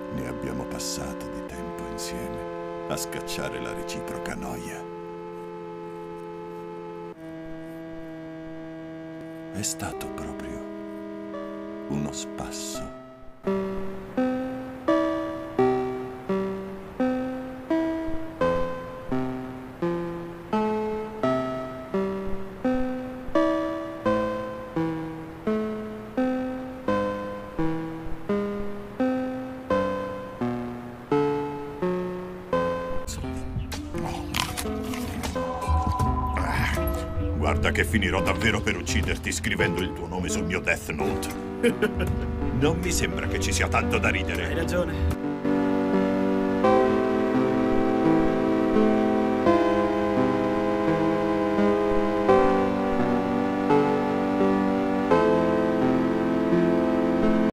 Ne abbiamo passato di tempo insieme a scacciare la reciproca noia. È stato proprio uno spasso. Guarda che finirò davvero per ucciderti scrivendo il tuo nome sul mio Death Note. Non mi sembra che ci sia tanto da ridere. Hai ragione.